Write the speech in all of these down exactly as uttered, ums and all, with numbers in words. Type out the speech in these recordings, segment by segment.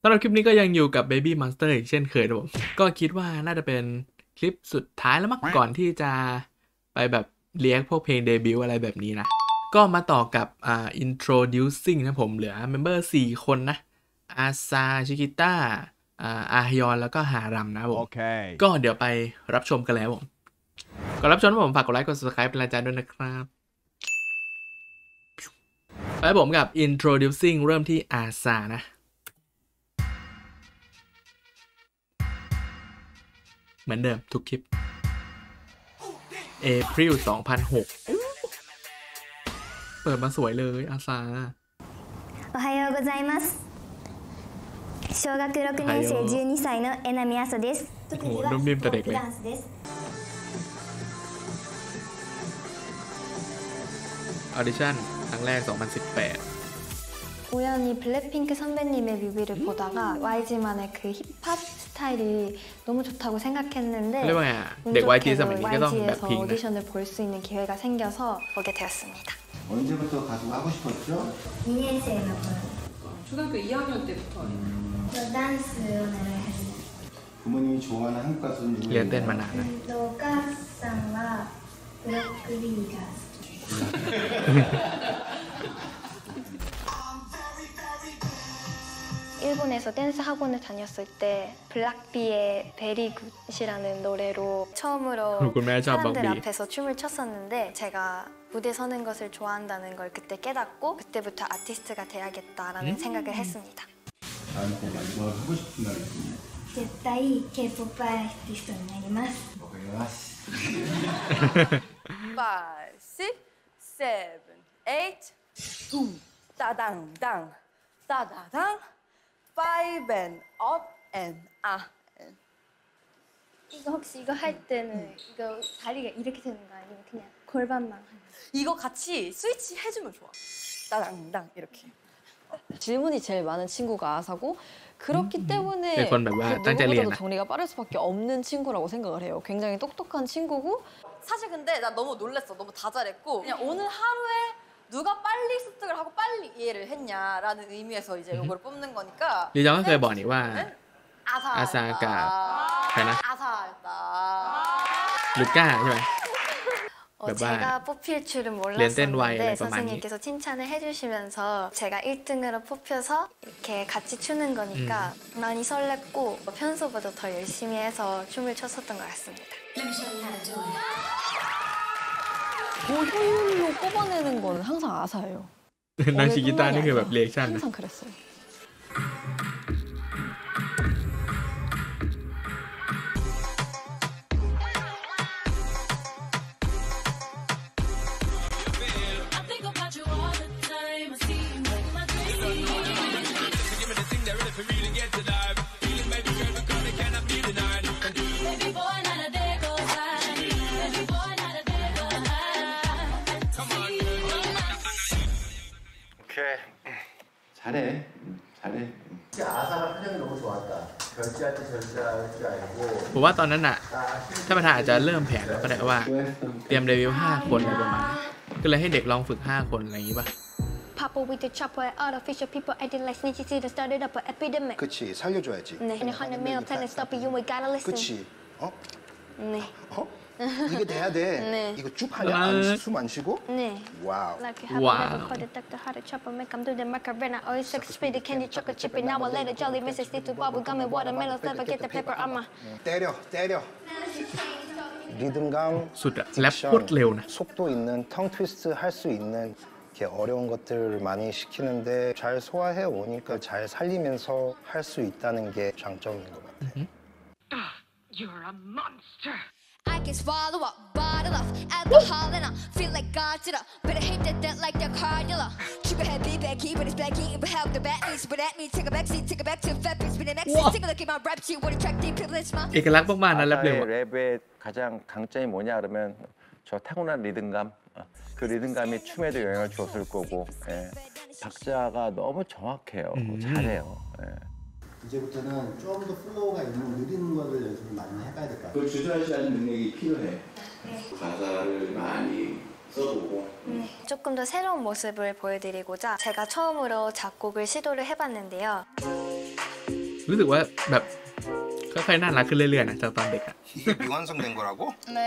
สำหรับคลิปนี้ก็ยังอยู่กับ Baby Monster อีกเช่นเคยนะผมก็คิดว่าน่าจะเป็นคลิปสุดท้ายแล้วมั้งก่อนที่จะไปแบบเรียกพวกเพลงเดบิวต์อะไรแบบนี้นะก็มาต่อกับอ่า introducing นะผมเหลือเมมเบอร์สี่คนนะอาซาชิกิต้าอ่าอาฮยอนแล้วก็ฮารัมนะผม okay. ก็เดี๋ยวไปรับชมกันแล้วผมก่อนรับชมผมฝากกดไลค์กด subscribe เป็นกำลังใจด้วยนะครับไปผมกับ introducing เริ่มที่อาซานะเหมือนเดิมทุกคลิป April สองพันหก เปิดมาสวยเลยอาซาおはようございます小学ろくねん生じゅうにさいの江波あさです特技はポップダンスですออดิชั่นครั้งแรกสองพันสิบแปด 우연히 블랙핑크 선배님의 뮤비를 보다가 와이지만의 그 힙합 스타일이 너무 좋다고 생각했는데 운 좋게도 와이지에서 오디션을 볼 수 있는 기회가 생겨서 오게 되었습니다. 언제부터 가수 하고 싶었죠? 이年生の頃 초등학교 이 학년 때부터 저 댄스 오늘 부모님이 좋아하는 한국 가수는 누구예요? お母さんはブロックリーが 일본에서 댄스 학원을 다녔을 때 블락비의 베리굿이라는 노래로 처음으로 사람들 앞에서 춤을 췄었는데 제가 무대 서는 것을 좋아한다는 걸 그때 깨닫고 그때부터 아티스트가 돼야겠다라는 음. 생각을 했습니다. 다음 곡 이거 하고 싶은 말 있습니다. 絶対 K-팝アーティストになります。 わかります。 five, six, seven, eight, boom, 따당, 당, 따다당. Five and up and ah. 이거 혹시 이거 할 때는 이거 다리가 이렇게 되는 거 아니면 그냥 골반만 하는 거? 이거 같이 스위치 해주면 좋아. 따당당 이렇게. 질문이 제일 많은 친구가 아사고 그렇기 음. 때문에 누구보다도 정리가 빠를 수밖에 없는 친구라고 생각을 해요. 굉장히 똑똑한 친구고 사실 근데 나 너무 놀랬어. 너무 다 잘했고 그냥 오늘 하루에 누가 빨리 습득을 하고 빨리 이해를 했냐라는 의미에서 이제 이걸 뽑는 거니까. ลีจองก็เคยบอกนี่ว่า 아사. อาซากับใครนะ 아사였다. ลูก้าใช่ไหม 어, 제가 뽑힐 줄은 몰랐었는데 선생님께서 칭찬을 해주시면서 제가 일 등으로 뽑혀서 이렇게 같이 추는 거니까 음. 많이 설렜고 평소보다 더 열심히 해서 춤을 췄었던 것 같습니다. 고효율로 뽑아내는 거는 항상 아사예요. 난 시기다는 게 막 리액션 항상 그랬어요. 잘해, 잘해. 아사가 표정이 너무 좋았다. 결제할 때 결제할 줄 알고. ผมว่าตอนนั้นน่ะถ้าประธานอาจจะเริ่มแผนแล้วก็ได้ว่าเตรียมเดบิวต์ห้าคนอะไรประมาณนั้นก็เลยให้เด็กลองฝึกห้าคนอะไรอย่างงี้ป่ะ Papa with the chopper, artificial people acting like snitches, it started up an epidemic. 그치, 살려줘야지. 네, and a hundred mil telling stop you, we gotta listen. 그치, 어? 네. 어? 이게 돼야 돼. 네. 이거 쭉 하냐? 숨 안 쉬고? 네. 와우. Like you have wow. never caught the how to chopper make them do the macarena. Always sex speed, the candy chocolate chip. Now I let a jolly message stick to bubble gum and watermelons. Never get the paper on my. 때려, 때려. 리듬감, 딕션, 속도 있는 텅 트위스트 할 수 있는 이렇게 어려운 것들을 많이 시키는데 잘 소화해 오니까 잘 살리면서 할 수 있다는 게 장점인 것 같아. You're a monster. I can swallow up, bottle of alcohol and I feel like Godzilla. But I hate that that like the car dealer. Sugar head, be back, but it's black eating, but help the bad news. But that means take a back seat, take a back to fat bitch, but the next thing, take a look at my rap sheet, what attractive privilege, my. เอกลักษณ์มากๆนะแรปเร็ว 랩의 가장 강점이 뭐냐 그러면 저 타고난 리듬감. 그 리듬감이 춤에도 영향을 줬을 거고. 예. 박자가 너무 정확해요. 음. 잘해요. 예. 이제부터는 좀 더 플로우가 있는 느린 거를 연습을 많이 해봐야 될 것 같아요. 그걸 주저하시는 능력이 필요해. 네. 가사를 많이 써보고. 네. 조금 더 새로운 모습을 보여드리고자 제가 처음으로 작곡을 시도를 해봤는데요. รู้สึกว่าแบบค่อยๆน่ารักขึ้นเรื่อยๆนะจากตอนเด็กอะ 이게 미완성된 거라고? 네.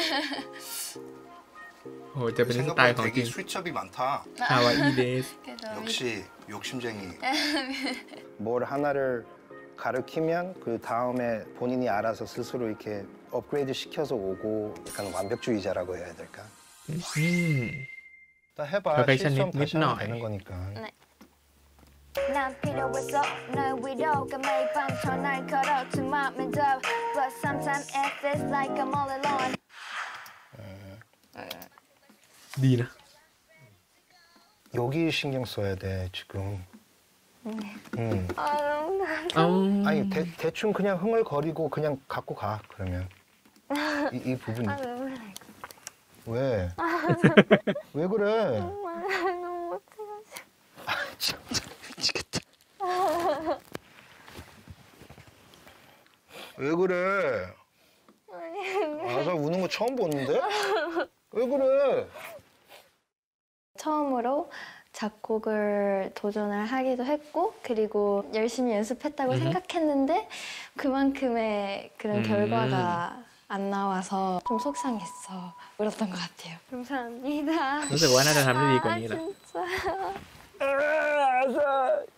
โอ้จะเป็นสไตล์ของจริง 스위첩이 많다. ฮาวาอีเดส 역시 욕심쟁이. 뭘 하나를 가르치면 그 다음에 본인이 알아서 스스로 이렇게 업그레이드 시켜서 오고 약간 완벽주의자라고 해야 될까? 음. 나 해봐. perfectionist 실수하면 다시 하면 night. 되는 거니까. 네. 난 필요 없어 널 위로가 매일 밤 전화를 걸어 to mom and dad but sometimes it feels like I'm all alone ดีนะ 여기 신경 써야 돼 지금. 응. 아 너무 어. 아니 대, 대충 그냥 흥얼거리고 그냥 갖고 가 그러면 이, 이 부분. 아 너무 왜? 왜 그래? 너무 못해가지고 아 진짜 미치겠다. 왜 그래? 아사 우는 거 처음 보는데? 왜 그래? 처음으로 작곡을 도전을 하기도 했고 그리고 열심히 연습했다고 음. 생각했는데 그만큼의 그런 음. 결과가 안 나와서 좀 속상했어. 울었던 것 같아요. 감사합니다 รู้สึกว่าน่าจะทำได้ดีกว่านี้แหละ 진짜 아사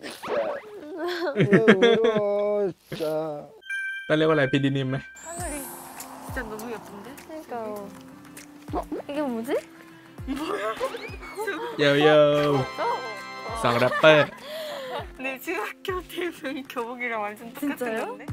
진짜 왜 울어 진짜. ต้องเรียกว่าอะไรพีดีนิมไหม 하늘이 진짜 너무 예쁜데? 그러니까요 어? 이게 뭐지? โยโย่สองแรปเปอร์ 내 중학교 때 입은 교복이랑 완전 똑같은 건데?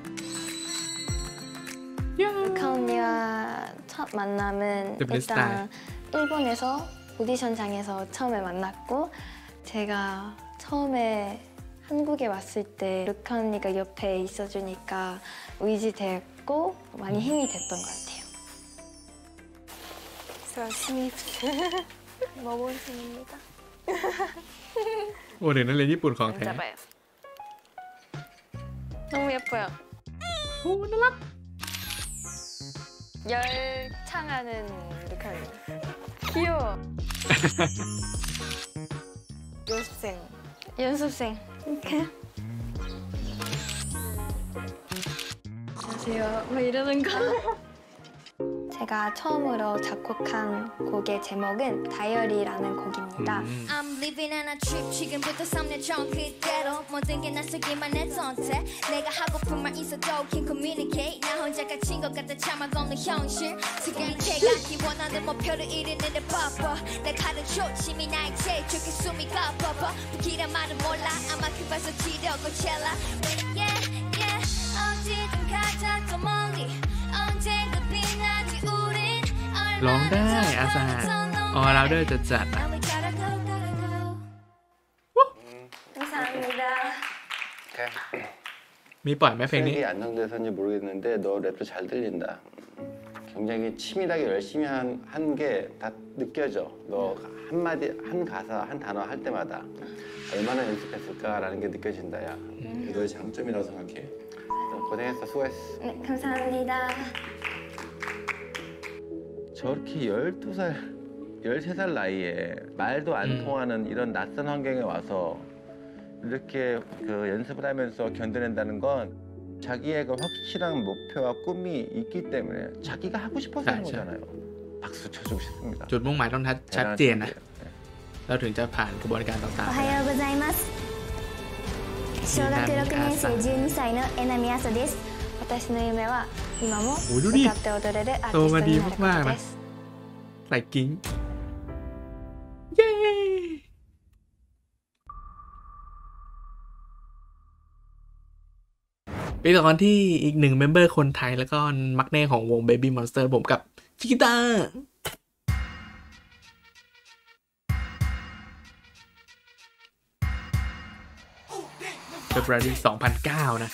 루카 언니와 첫 만남은 The Blue 일단 일본에서 오디션장에서 처음에 만났고 제가 처음에 한국에 왔을 때 루카 언니가 옆에 있어주니까 의지됐고 많이 힘이 됐던 것 같아요. 열심히 먹어보겠습니다 โอ้เดี๋ยวนั้นเรียนญี่ปุ่นของแท้ 잡아요 너무 예뻐요 โอ้น่ารัก 열창하는 루카 언니 귀여워 연습생 연습생. 이렇게. 안녕하세요. 왜 이러는 거? 제가 처음으로 작곡한 곡의 제목은 다이어리라는 곡입니다. 음. I'm living on a trip 지금부터 삼 년 전 그대로 모든 게 낯설기만 해 선택 내가 하고픈 말 있어도 can communicate 나 혼자 갇힌 것 같아 자막 없는 현실 시간이 채가기 원하는 목표를 이루는데 바빠 내 가르쳐 침이 나의 제일 좋게 숨이 가빠봐 불길한 말은 몰라 아마 그봐서 지려고 첼라 yeah yeah 어디든 가자 더 멀리 언젠가 빛나지 우린 ร้องได้อาซาออราเดอร์จะจัดอะ 감사합니다 มีปล่อยไหมเพลงนี้ 트랙이 안정돼서인지 모르겠는데 너 랩도 잘 들린다. 굉장히 치밀하게 열심히 한 게 다 느껴져. 너 한마디, 한 가사, 한 단어 할 때마다 얼마나 연습했을까라는 게 느껴진다, 야. 이거의 장점이라고 생각해. 고생했어, 수고했어. 네 감사합니다 저렇게 열두 살, 열세 살 나이에 말도 안 음. 통하는 이런 낯선 환경에 와서 이렇게 그 연습을 하면서 견뎌낸다는 건 자기의 그 확실한 목표와 꿈이 있기 때문에 자기가 하고 싶어서 하는 그렇죠. 거잖아요. 박수 쳐주고 싶습니다. จุดมุ่งหมายต้องชัดเจนนะ 네. เราถึงจะผ่านกระบวนการต่างおๆはようございます小学ろくねん生じゅうにさいの榎並麻です私の夢は今もおいどり歌って踊れるアーティストになるこโตมาดีมากๆとนะですใส่กิ้งเย้ไปต่อกันที่อีกหนึ่งเมมเบอร์คนไทยแล้วก็มักแน่ของวง Baby Monster ผมกับชิกิต้า February สองพันเก้านะ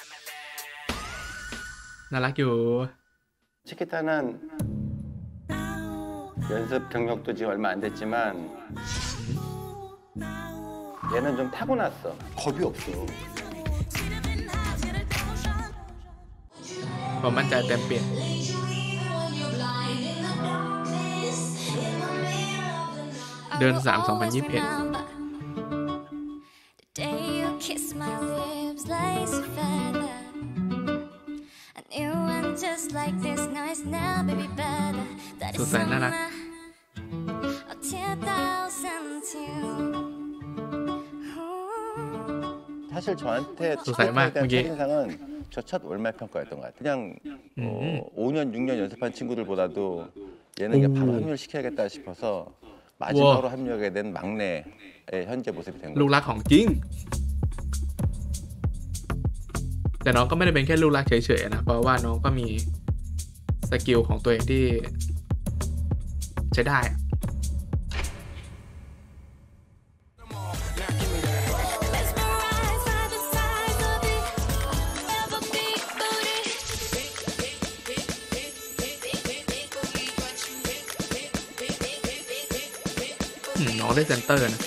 น่ารักอยู่ 치키타는 연습 경력도 지금 얼마 안 됐지만 얘는 좀 타고났어. 겁이 없어. ผมมั่นใจเต็มเปี่ยม เดือนสามสองพันยี่สิบเอ็ด The day you kiss my lips like so fast สดใสน่ารัก 사실저한테 조사에 막 대한 이게- 첫인상은 저 첫 월말 평가였던 것 같아요. 그냥 어, 오 년, 육 년 연습한 친구들보다도 얘는 그냥 바로 합류를 시켜야겠다 싶어서 마지막으로 합류하게 된 막내의 현재 모습이 된 ลูก 거예요. รักของจริงแต่น้องก็ไม่ได้เป็นแค่ลูกรักเฉยๆนะเพราะว่าน้องก็มีสกิลของตัวเองที่ใช้ได้อะ อืมน้องได้เซนเตอร์นะ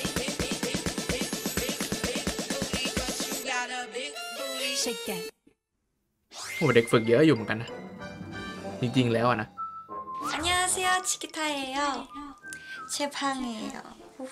โอ้เด็กฝึกเยอะอยู่เหมือนกันนะจริงๆแล้วอะนะ 안녕하세요 치키타예요 제 방이에요 후후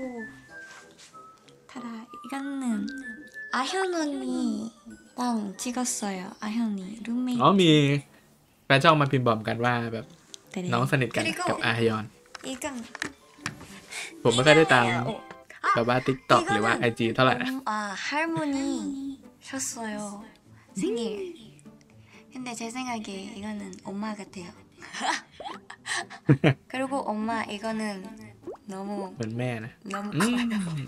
타라 이거는 아현 언니랑 찍었어요 아현 언니 룸메이트 อ๋อมีแฟนช่องมาพิมพ์บอกกันว่าแบบน้องสนิทกันกับอาฮยอน 이건 ผมไม่ค่อยได้ตามแบบว่า ติ๊กต็อก หรือว่า ไอ จี เท่าไหร่นะ 아 할머니 셨어요 생일 근데 제 생각에 이거는 엄마 같아요 그리고 엄마 이거는 너무 เหมือนแม่นะ 너무 อืม 커요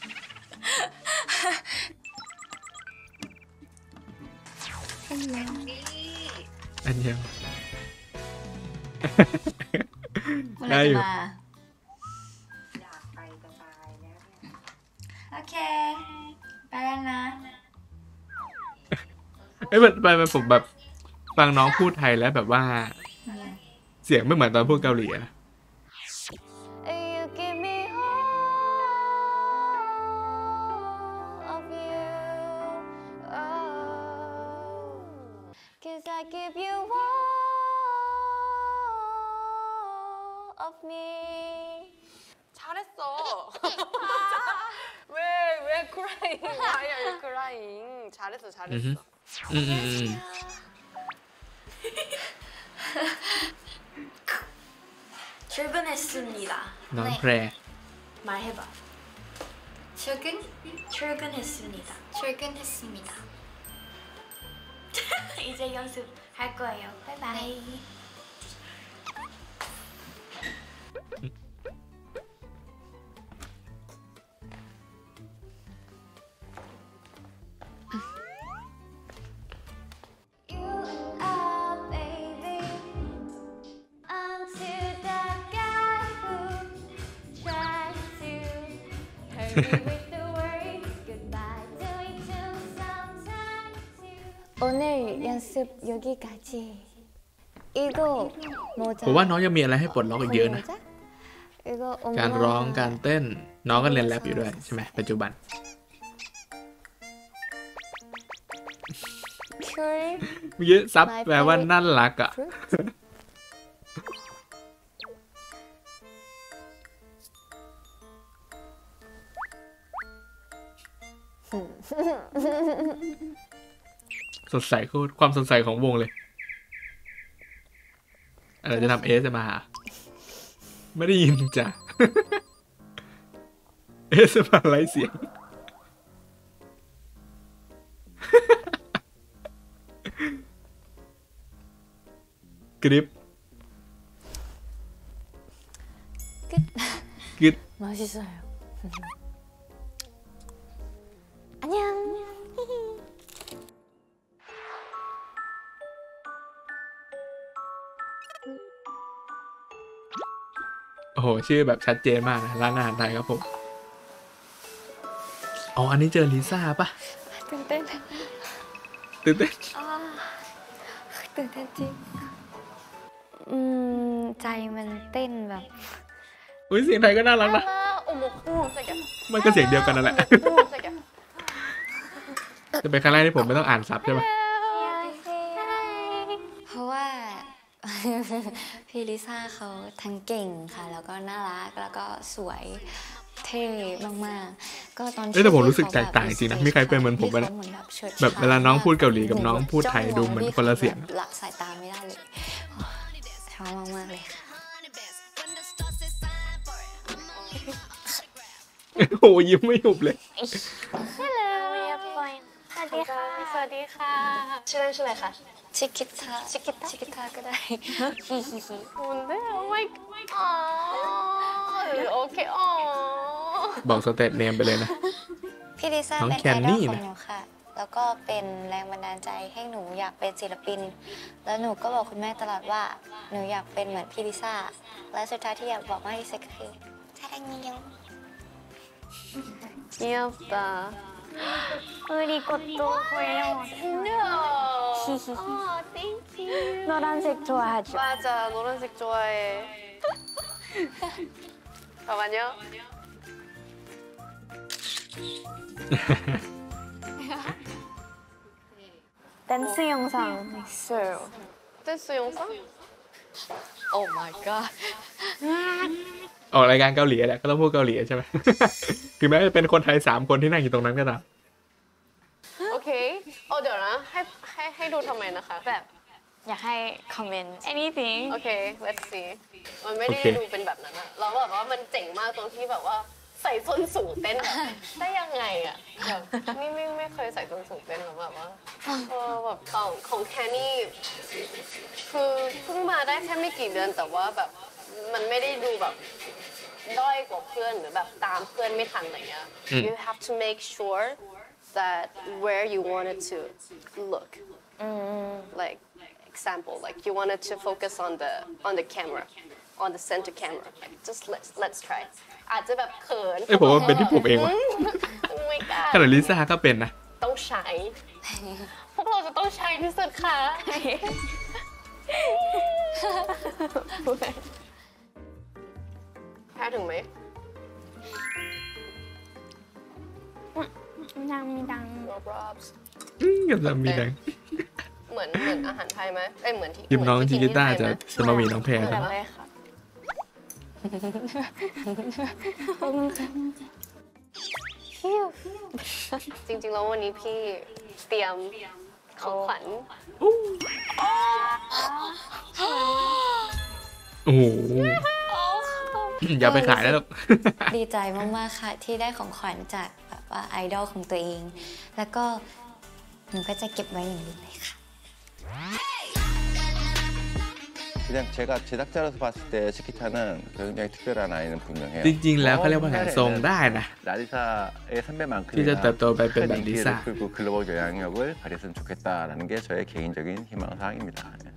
안녕 อันเดียวได้อยู่ โอเคไปแล้วนะเอ้ยไปไปผมแบบฟังน้องพูดไทยแล้วแบบว่าเสียงไม่เหมือนตอนพูดเกาหลีนะ You give me all of you, oh, 'cause I give you all of me. 잘했어. 왜, 왜 crying? Why are you crying? 잘했어, 잘했어. อืมอืมอืม 출근했습니다. น้องแพร 말해봐. 출근? 출근했습니다. 출근했습니다. 이제 연습할 거예요. 바이바이. 오늘 연습 여기까지. 이거 모자. ผมว่าน้องยังมีอะไรให้ปลดล็อกอีกเยอะนะ 이거 การร้อง 엄마. การเต้นน้องก็เรียนแรปอยู่ด้วยใช่ไหมปัจจุบัน 귤. เมื่อกี้ซับแปลว่าน่ารักอ่ะ สดใสโคตรความสดใสของวงเลยอะไรจะทำเอสมาหาไม่ได้ยินจ้ะ เอสมาไร้เสียง กริป 끝. กริป 맛있어요. 안녕. โอ้โหชื่อแบบชัดเจนมากนะร้านอาหารไทยครับผมอ๋ออันนี้เจอลิซ่าปะตื่นเต้นตื่นเต้นอ่าตื่นเต้นจริงอืมใจมันเต้นแบบอุ้ยเสียงไทยก็น่ารักนะ 어머, 어머, 깜짝이야. มันก็เสียงเดียวกันนั่นแหละ 어머, 깜짝이야. จะเป็นครั้งแรกที่ผมไม่ต้องอ่านซับใช่ไหมเพราะว่า พี่ลิซ่าเขาทั้งเก่งค่ะ แล้วก็น่ารัก แล้วก็สวยเท่มากๆก็ตอนเอ้ยแต่ผมรู้สึกแตกต่างจริงนะมีใครเป็นเหมือนผมบ้างแบบเวลาน้องพูดเกาหลีกับน้องพูดไทยดูเหมือนคนละเสียงละสายตาไม่ได้เลยชอบมากๆเลยค่ะโอ้ยิ้มไม่หุบเลย Hello everyone สวัสดีค่ะสวัสดีค่ะชื่อเล่นชื่ออะไรคะชิคิตาชิคิตาชิคิตาก็ได้ฮิฮิฮิ 뭔데? Oh my god. โอเคอ๋อบอกสเตทเนมไปเลยนะพี่ลิซ่าน้องเป็นแคไอน ดนี่อลของนะหนูค่ะ แล้วก็เป็นแรงบันดาลใจให้หนูอยากเป็นศิลปิน แล้วหนูก็บอกคุณแม่ตลอดว่าหนูอยากเป็นเหมือนพี่ลิซ่า และสุดท้ายที่อยากบอกมากที่สุดก็คือทารังนิยม 귀엽다. 우리 것도 보여주세요. Oh, thank you. 노란색 좋아하죠? 맞아, 노란색 좋아해. 잠깐만요. 댄스 영상 있어요. 댄스 영상? Oh my god. ออกรายการเกาหลีแหละก็ต้องพูดเกาหลีใช่ไหม ถึงแม้จะเป็นคนไทยสามคนที่นั่งอยู่ตรงนั้นก็ตามโอเคเอาเดี๋ยวนะให้ให้ให้ดูทำไมนะคะแบบอยากให้คอมเมนต์ anything โอเค let's see มันไม่ได้โอเคดูเป็นแบบนั้นอะเราแบบว่ามันเจ๋งมากตรงที่แบบว่าใส่ส้นสูงเต้นแบบได้ยังไงอะแบบนี่ไม่ไม่เคยใส่ส้นสูงเต้นแล้วแบบว่าเออแบบของของแคนนี่คือเพิ่งมาได้แค่ไม่กี่เดือนแต่ว่าแบบมันไม่ได้ดูแบบด้อยกว่าเพื่อนหรือแบบตามเพื่อนไม่ทันอะไรเงี้ย you have to make sure that where you wanted to look like example like you wanted to focus on the on the camera on the center camera like just let's let's try อาจจะแบบเขินเอ้ยผมว่าเป็นที่ผมเองว่ะไม่กล้าขนาดลิซ่าก็เป็นนะต้องใช้ พวกเราจะต้องใช้ที่สุดค่ะ แพ้ถึงไหมดังมีดัง no props อืมกับซามีแดงเหมือนเหมือนอาหารไทยไหมเอ้ยเหมือนที่ยิมน้องเหมืจิที่กิต้าไทยจะไหมจะมามีน้องแพรเหมืใช่อนไหมเลยค่ะจริงๆแล้ววันนี้พี่เตรียมของขวัญโอ้โหอย่าไปขายแล้วดีใจมากๆค่ะที่ได้ของขวัญจากแบบว่าไอดอลของตัวเอง แล้วก็หนูก็จะเก็บไว้อย่างดีเลยค่ะ 그냥 제가 제작자로서 봤을 때 치키타는 굉장히 특별한 아이는 분명해요. จริงๆแล้วเขาเรียกว่าไงทรงได้นะ 라리사의 선배만큼이나 진짜 또 또 큰 또 인기를 리사. 끌고 글로벌 영향력을 발휘했으면 좋겠다라는 게 저의 개인적인 희망 사항입니다.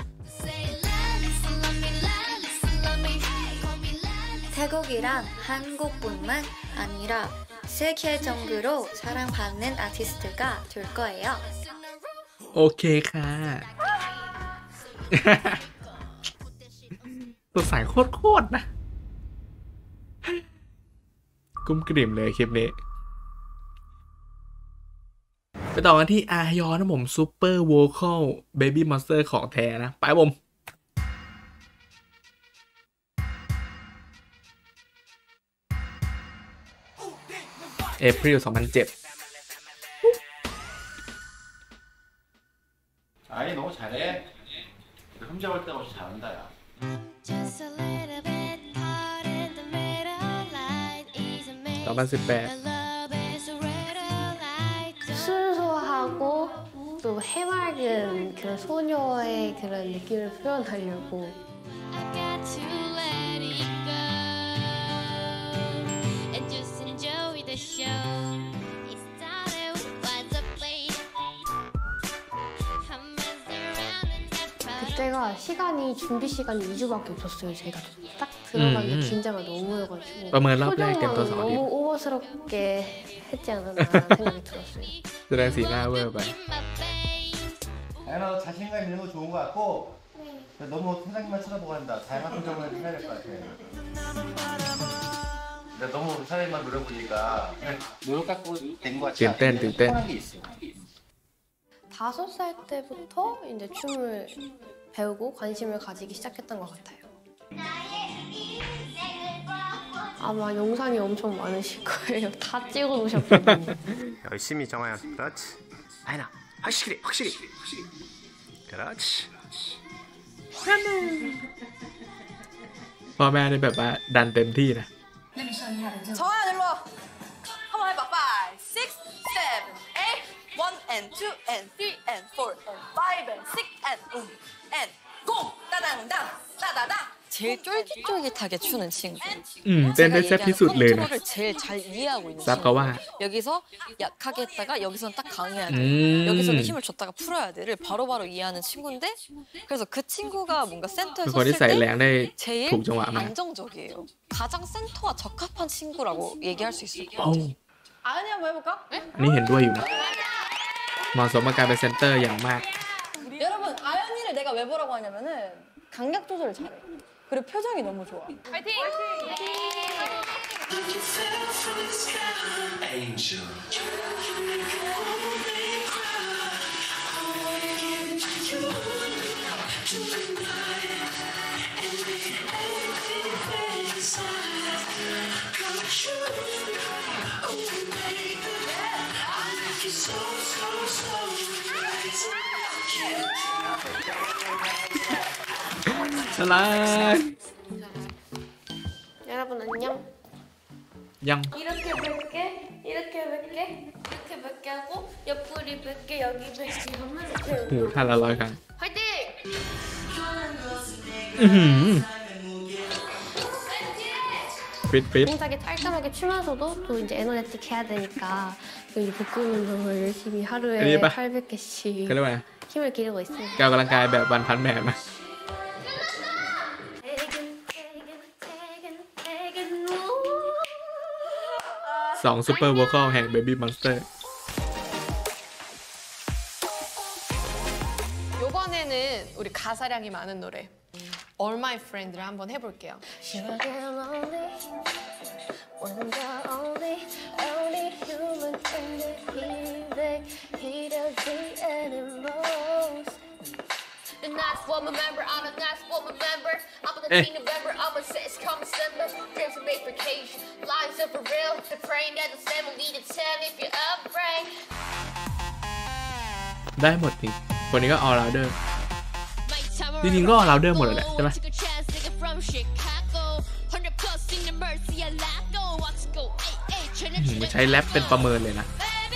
태국이랑 한국뿐만 아니라 세계적으로 사랑받는 아티스트가 될 거예요. โอเคค่ะ ตัวสายโคตรๆนะ กุ้มกลิ่มเลยคลิปนี้ ไปต่อกันที่อายอนนะผมซูเปอร์โวคอลเบบี้มอนสเตอร์ของแท้นะ ไปผมเอพริลสองพันเจ็ด 아이 너무 잘해. 흠잡을 데 없이 잘한다 야. Just a little bit caught in the middle light is amazing. สองพันสิบแปด Love is a riddle light. 순수하고 또 해맑은 그런 소녀의 그런 느낌을 표현하려고 I got to let it go and just enjoy the show. It started was a play. I messed around and got caught up. 그때가 시간이 준비 시간이 이 주밖에 없었어요. 제가 딱 들어가기 음, 음. 긴장을 너무 해가지고 ประเมินรอบแรกเต็มตัวสองอาทิต 너무 ย์ 오버스럽게 했지 않았나라는 생각이 들었어요. แสดงสีหน้าเวอร์ไป 아연아 너 자신감 있는 거 좋은 거 같고 너무 사장님만 쳐다보고 한다. 다양한 표정을 해야 될 것 같아. 근데 너무 사장님만 노려보니까 그냥 노력 갖고 된 거 같지 ตื่นเต้น 않아? ตื่นเต้น 편한 게 있어. 다섯 살 때부터 이제 춤을 배우고 관심을 가지기 시작했던 것 같아요. 아마 영상이 엄청 많으실 거예요. 다 찍어 놓으셨거든요. 열심히 정아야. 그렇지. 아이나 확실히 확실히. 그렇지. พ่อแม่ได้แบบว่าดันเต็มที่นะ 정아야 일로 와. 한번 해봐. five, six, seven, eight, one and two and three and four and five and six and 음 and 고 따당당 따다당. 제일 쫄깃쫄깃하게 추는 친구. อืมเต้นได้แซ่บที่สุดเลยนะ 컨트롤을 제일 잘 이해하고 있는 ซับก็ว่า 친구. 여기서 약하게 했다가 여기서는 딱 강해야 돼. 음. 여기서는 힘을 줬다가 풀어야 돼를 바로바로 이해하는 친구인데 그래서 그 친구가 뭔가 เป็น 센터에 คนที่ 섰을 ใส่แรงได้ 때 제일 ถูกจังหวะมาก 안정적이에요. 가장 센터와 적합한 친구라고 얘기할 수 있어요. โอ้ 아연이 한번 해볼까? อันนี้เห็นด้วยอยู่นะเหมาะสมกับการเป็นเซนเตอร์อย่างมาก 여러분 아연이를 내가 왜 보라고 하냐면은 강약 조절을 잘해. 그리고 표정이 너무 좋아. 파이팅! 찰랑 여러분 안녕. 양 이렇게 몇 개, 이렇게 몇 개, 이렇게 몇 개 하고 옆구리 몇 개, 여기 몇 개 하면 이렇게. หูท่านละร้อยครั้ง 화이팅! อื้อหือฟิตฟิต 굉장히 깔끔하게 추면서도 또 이제 에너제틱 해야 되니까 또 이제 복근 운동을 열심히 하루에 아니, 봐. 팔백 개씩 ก็เรียกว่า 힘을 기르고 있습니다. การออกกำลังกายแบบวันพันแมนมาสองซูเปอร์โวคอลแห่ง Baby Monster 이번에는 우리 가사량이 많은 노래 All My Friend를 한번 해볼게요. A nice woman member, I'm a nice woman member. I'm a Eh. teen member, I'm a sex come December. Dreams of make vacation, lives are for real. The praying that the seven need to tell if you're afraid. ได้หมดจริงคนนี้ก็ all rounder จริงๆก็ all rounder หมดเลยแหละใช่ไหม Took a chance, nigga from Chicago. Hundred plus in the mercy, I let go. Want to go, ay, ay, turn อื้อหือมันใช้แรปเป็นประเมินเลยนะ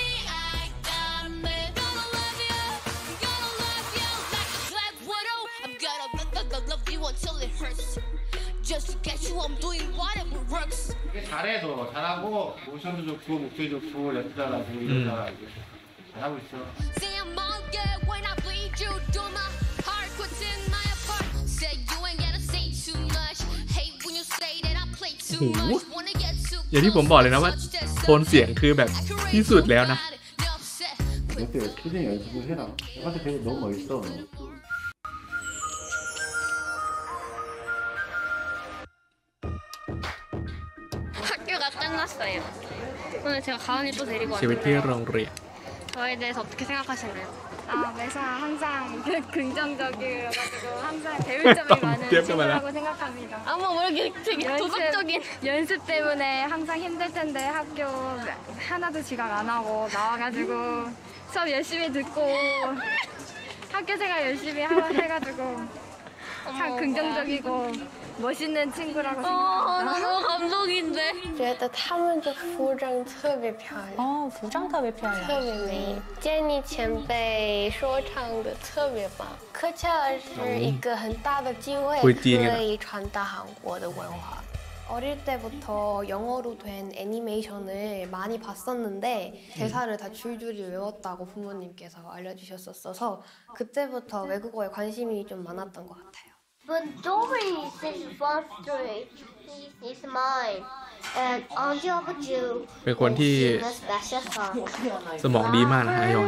until it hurts. Just to get you, I'm doing whatever works. 이게 잘해 너 잘하고 모션도 좋고 목소리 좋고 랩도 잘하고 이런 잘하고 잘하고 있어. Say I'm all good when I bleed you, do my heart, quit in my apart. Say you ain't gotta say too much. Hate when you say that I play too much. Wanna get too อย่างที่ผมบอกเลยนะว่าโทนเสียงคือแบบที่สุดแล้วนะ 그때 표정 연습을 해라. 나한테 되게 너무 멋있어. 학교가 끝났어요. 오늘 제가 가은이 또 데리고 ชีวิตที่ 왔는데 โรงเรียน 저에 대해서 어떻게 생각하시나요? 아, 매사 항상 긍정적이어가지고 항상 배울 점이 많은 친구라고 생각합니다. 아마 뭐 이렇게 되게 도덕적인 연습 때문에 항상 힘들 텐데 학교 하나도 지각 안 하고 나와가지고 수업 열심히 듣고 학교 생활 열심히 하, 해가지고 참 긍정적이고 멋있는 친구라고 생각합니다. 너무 감동인데. 觉得他们的服装特别漂亮。 哦，服装特别漂亮， 特别美。建议前辈说唱的特别棒。科恰是一个很大的机会，可以传达韩国的文化。 어릴 때부터 영어로 된 애니메이션을 많이 봤었는데 대사를 다 줄줄이 외웠다고 부모님께서 알려주셨었어서 그때부터 외국어에 관심이 좀 많았던 것 같아요. But Dory is one story. He is mine. And on top of you, เป็นคนที่ a special song. สมองดีมากนะฮายอน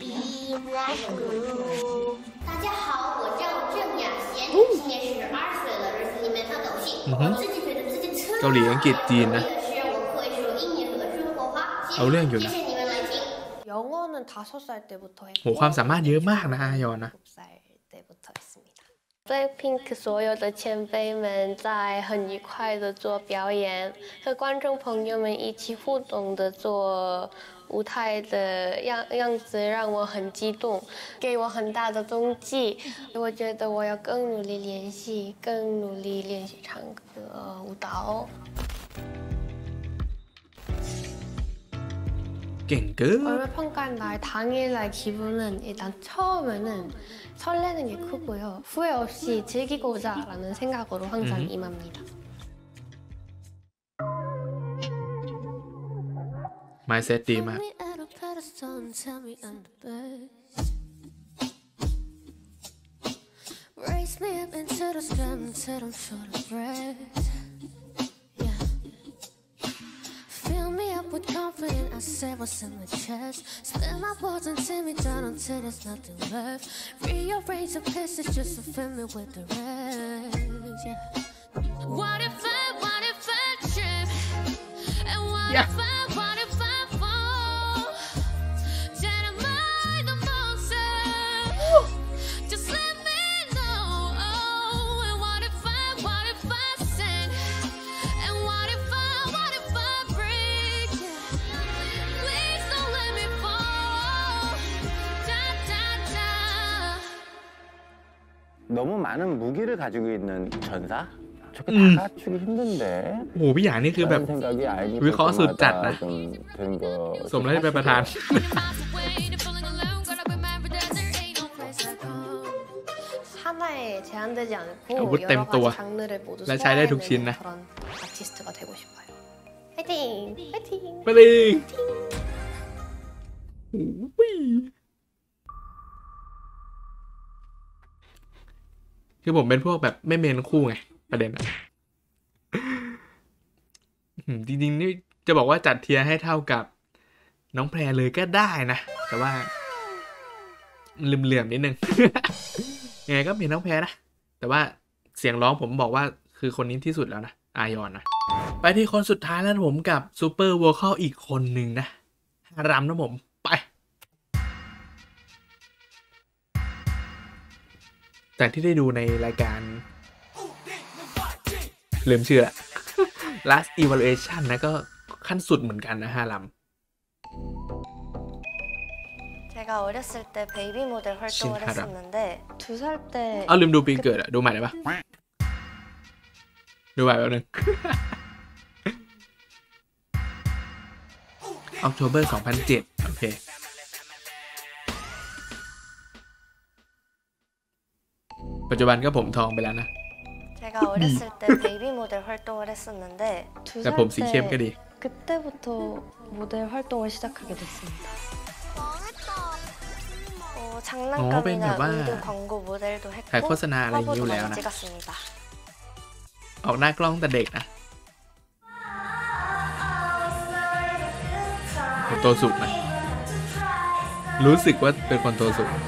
大家好，我叫郑雅贤，今年十二岁了，这是你们的狗戏。我自己觉得自己特别เกาหลีอังกฤษจีนนะ我会说英语和中国话。 เอาเรื่องอยู่นะ谢谢你们来听。 영어는 다섯 살 때부터 했고 โหความสามารถเยอะมากนะฮายอนนะ 살 때부터 했습니다. Blackpink 所有的前辈们在很愉快的做表演，和观众朋友们一起互动的做舞台的样样子，让我很激动，给我很大的动机。我觉得我要更努力练习，更努力练习唱歌、舞蹈。 얼굴 평가한 날 당일날 기분은 일단 처음에는 설레는 게 크고요. 후회 없이 즐기고자라는 생각으로 항상 음. 임합니다. 마이셋ดีมาก Fill me up with confidence, I said what's in my chest. Spill my words until me down until there's nothing left. Rearrange the pieces just to fill me with the rest. Yeah. What if I, what if I trip? And what yeah. if I, what if I fall? Then am I the monster? Just let me know. Oh, and what if I, what if I sin? And what if I, what if I 너무 많은 무기를 가지고 있는 전사? 저게 음. 다 갖추기 힘든데. โอ้โหพี่หยางนี่คือแบบวิเคราะห์สุดจัดนะสมแล้วที่เป็นประธาน 하나에 제한되지 않고 아무것도 여러 가지 또 장르를 모두 나 잘 해도 소화해내는 좋겠네. 그런 아티스트가 되고 싶어요. 파이팅! 파이팅! 파이팅! 파이팅! คือผมเป็นพวกแบบไม่เมนคู่ไงประเด็นอะจริงๆนี่จะบอกว่าจัดเทียร์ให้เท่ากับน้องแพรเลยก็ได้นะแต่ว่าลืมๆนิดนึง ยังไงก็เป็นน้องแพรนะแต่ว่าเสียงร้องผมบอกว่าคือคนนี้ที่สุดแล้วนะอายอนนะไปที่คนสุดท้ายแล้วผมกับซูเปอร์โวคอลอีกคนหนึ่งนะรำนะผมไปแต่ที่ได้ดูในรายการลืมชื่อละ last evaluation นะก็ขั้นสุดเหมือนกันนะฮารัม 제가 어렸을 때 베이비 모델 활동을 했었는데 두 살 때 เอาลืมดูปีเกิดอะดูใหม่ได้ปะดูใหม่แป๊บนึง October สองพันเจ็ดโอเคปัจจุบันก็ผมทองไปแล้วนะ 제가 어렸을 때 베이비 모델 활동을 했었는데 두 살 때 그때부터 모델 활동을 시작하게 됐습니다. 어, 장난감이나 운동 광고 모델도 했고 화보도 많이 찍었습니다. ออกหน้ากล้องแต่เด็กนะโตสุดนะรู้สึกว่าเป็นคนโตสุด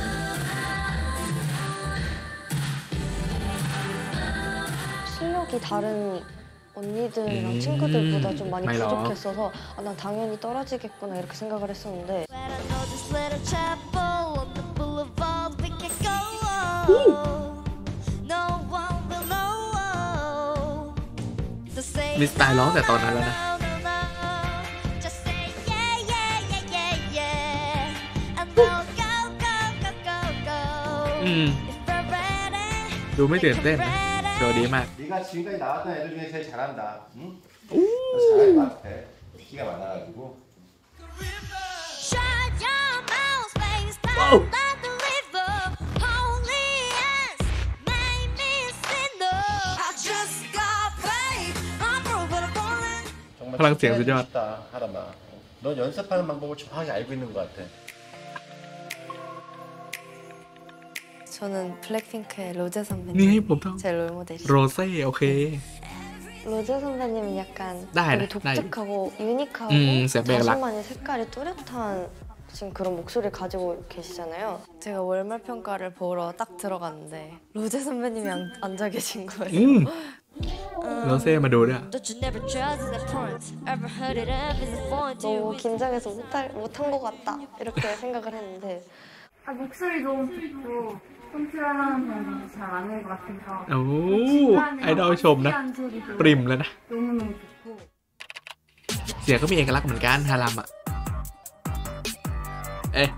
실력이 다른 언니들이랑 음, 친구들보다 좀 많이 부족했어서 아, 난 당연히 떨어지겠구나 이렇게 생각을 했었는데 มีสไตล์ร้องแต่ตอนนั้นแล้วนะอืมดูไม่ตื่นเต้นนะโชว์ดีมาก 네가 지금까지 나왔던 애들 중에 제일 잘한다. 응? 잘할 것 같아. 기가 많아가지고. 파랑 tiếngสุดยอด 하람아. 넌 연습하는 방법을 정확히 알고 있는 것 같아. 저는 블랙핑크의 로제 선배님 제 롤모델이죠. 로제 오케이. 로제 선배님은 약간 되게 독특하고 유니크하고 음, 자신만의 색깔이 뚜렷한 지금 그런 목소리를 가지고 계시잖아요. 제가 월말 평가를 보러 딱 들어갔는데 로제 선배님이 안, 앉아 계신 거예요. 음. 로제 마도라. 너무 긴장해서 못할, 못한 것 같다 이렇게 생각을 했는데 아, 목소리 너무 좋고 컨트롤하는 방법이 잘 맞는 것 같아서. โอ้ไอดอลชมนะปริมแล้วนะ 너무너무 좋고. เสียงก็มีเอกลักษณ์เหมือนกันฮารัมอ่ะเอ๊ะ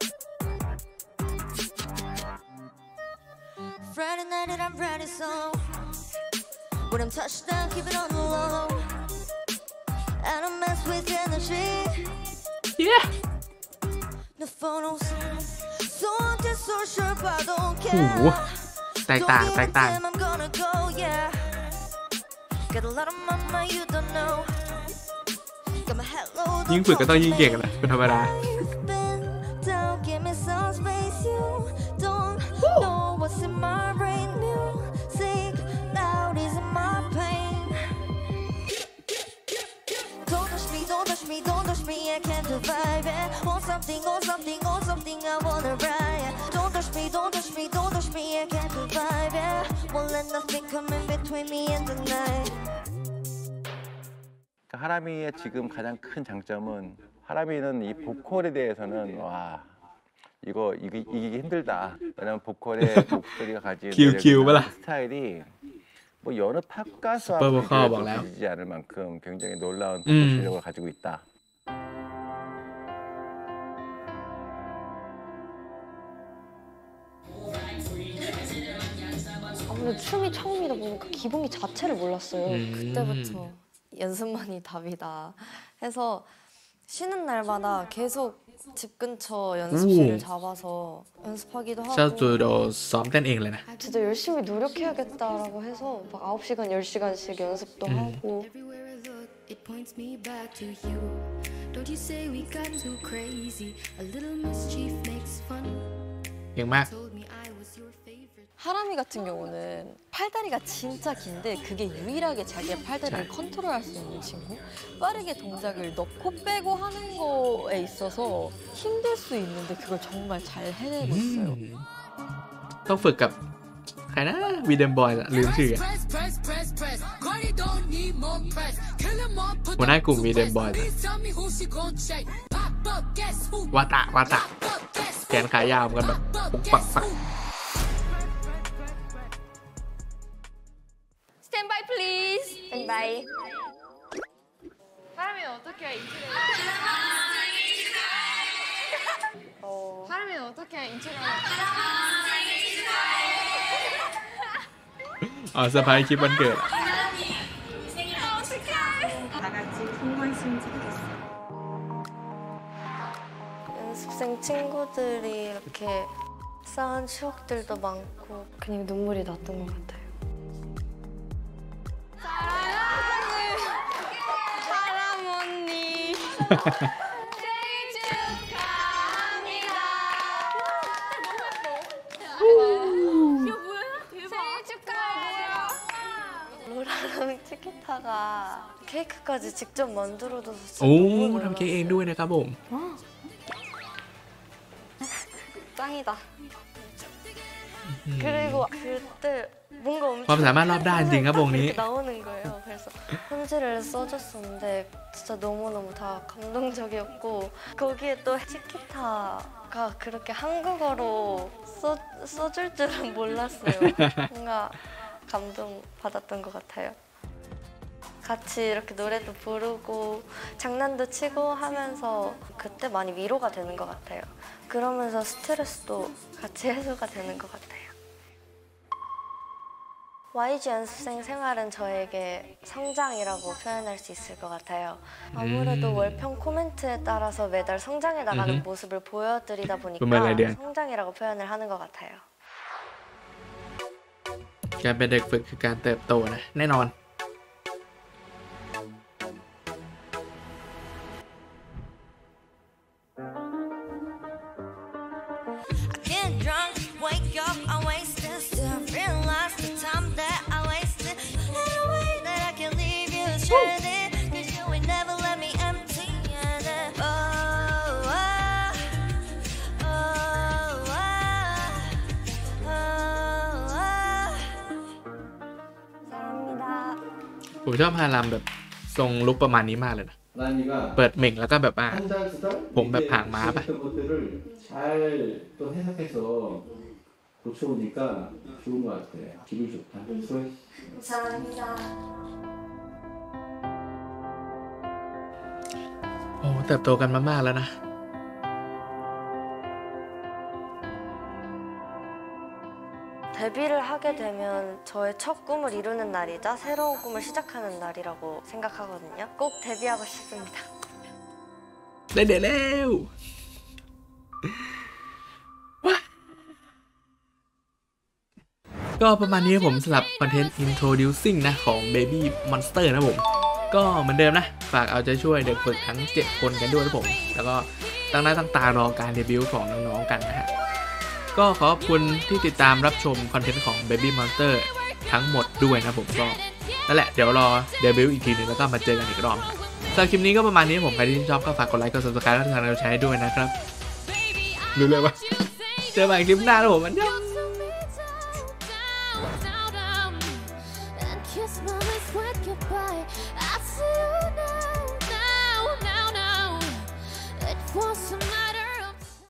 Friday night and I'm ready so when I'm touched down keep it on the low I don't mess with energy yeah the photos so antisocial but I don't โอ้โห care แตกต่างแตกต่าง I'm gonna go yeah got a lot of mama you don't know got my head low ยิ่งฝึกก็ต้องยิ่งเก่งนะเป็นธรรมดา down give me some space you don't know what's in my brain music loud is my pain don't touch me don't touch me don't touch me I can't survive it want something want something want something I wanna ride don't touch me don't touch me don't touch me I can't survive it won't let nothing come in between me and the night 하람이의 지금 가장 큰 장점은 하람이는 이 보컬에 대해서는 와 이거 이기, 이기기 힘들다. 왜냐면 보컬의 목소리가 가진 스타일이 뭐 여느 팝 가수와 비교되지 않을 만큼 굉장히 놀라운 보컬 실력을 가지고 있다. 아무래도 춤이 처음이다 보니까 기본기 자체를 몰랐어요. 음. 그때부터 연습만이 답이다 해서 쉬는 날마다 계속 집 근처 연습실을 오. 잡아서 연습하기도 하고 เจ้าตัวโดซ้อมเต้นเองเลยนะ 진짜 열심히 노력해야겠다라고 해서 막 아홉 시간, 열 시간씩 연습도 음. 하고 It points me back to you. Don't you say we got too crazy? A little mischief makes fun. เก่งมาก 하람이 같은 경우는 팔다리가 진짜 긴데 그게 유일하게 자기의 팔다리를 컨트롤할 수 있는 친구. 빠르게 동작을 넣고 빼고 하는 거에 있어서 힘들 수 있는데 그걸 정말 잘 해내고 있어요. ต้องฝึกกับใครนะวีเดมบอยลืมชื่อหัวหน้ากลุ่มวีเดมบอยวาตะวาตะแขนขายาวกันแบบปุกปักปัก Standby please. Standby. 하람이는 어떻게 인트로? 어. 하람이는 어떻게 인트로? อ๋อเซอร์ไพรส์คลิปวันเกิด 다 같이 통과했으면 좋겠어. 연습생 친구들이 이렇게 쌓은 추억들도 많고 그냥 눈물이 났던 것 같아요. 하람 언니. 생일 축하합니다. 너무 예뻐. 이거 뭐야? 대박. 생일 축하해요. 로라랑 티키타가 케이크까지 직접 만들어줘서 진짜 โอ้ 너무 ทำเค้กเองด้วยนะครับผม 짱이다. 그리고 그때 뭔가 ความ 엄청 สามารถรอบด้านจริงครับวงนี้ 나오는 거예요. 그래서 편지를 써줬었는데 진짜 너무너무 다 감동적이었고 거기에 또 치키타가 그렇게 한국어로 써, 써줄 줄은 몰랐어요. 뭔가 감동받았던 것 같아요. 같이 이렇게 노래도 부르고 장난도 치고 하면서 그때 많이 위로가 되는 것 같아요. 그러면서 스트레스도 같이 해소가 되는 것 같아요. 와이지 연습생 생활은 저에게 성장이라고 표현할 수 있을 것 같아요. 아무래도 음. 월평 코멘트에 따라서 매달 성장해 나가는 음흠. 모습을 보여드리다 보니까 부메라리안. 성장이라고 표현을 하는 것 같아요. การเป็นเด็กฝึกคือการเติบโตนะแน่นอน Get drunk, wake up, I wasted. Still realize the time that I wasted. In a way that I can leave you stranded. Cause you ain't never let me empty handed. Oh, oh, oh, oh, oh, oh. 감사합니다. ผมชอบฮารัมแบบทรงลุกประมาณนี้มากเลยนะเปิดเหม่งแล้วก็แบบว่าผมแบบหางม้าปะ 고쳐오니까 좋은 것 같아. 기분 좋다. 수고해. 감사합니다. โอ้เติบโตกันมามากแล้วนะ 데뷔를 하게 되면 저의 첫 꿈을 이루는 날이자 새로운 꿈을 시작하는 날이라고 생각하거든요. 꼭 데뷔하고 싶습니다. ได้เดี๋ยวแล้ว ก็ประมาณนี้ผมสำหรับคอนเทนต์ introducing นะของ Baby Monster นะผมก็เหมือนเดิมนะฝากเอาใจช่วยเด็กฝึกทั้งเจ็ดคนกันด้วยนะผมแล้วก็ตั้งหน้าตั้งตารอการเดบิวต์ของน้องๆกันนะฮะก็ขอบคุณที่ติดตามรับชมคอนเทนต์ของ Baby Monster ทั้งหมดด้วยนะผมก็นั่นแหละเดี๋ยวรอเดบิวต์อีกทีนึงแล้วก็มาเจอกันอีกรอบสำหรับคลิปนี้ก็ประมาณนี้ผมใครที่ชอบก็ฝากกดไลค์กด ซับสไครบ์ และทางเราใช้ด้วยนะครับรู้เลยว่าเจอกันใหม่คลิปหน้านะผมอันย